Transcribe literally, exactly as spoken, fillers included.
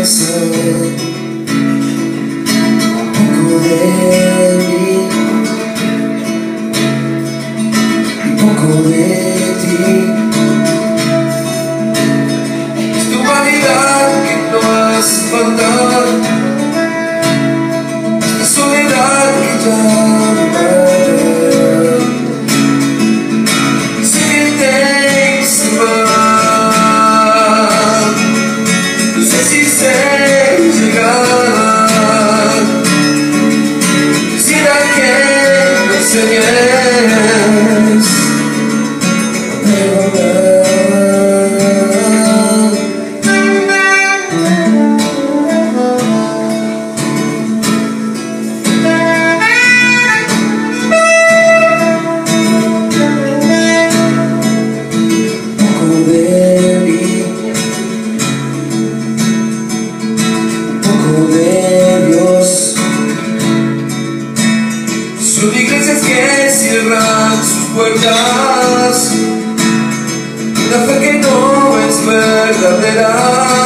corazón, un poco de mí, un poco de ti. Es tu vanidad que no hace falta, es la soledad que ya no para. Sé que te hice mal, no sé si sé llegar. Quisiera que me enseñes a perdonar. Son iglesias que cierran sus puertas, una fe que no es verdadera.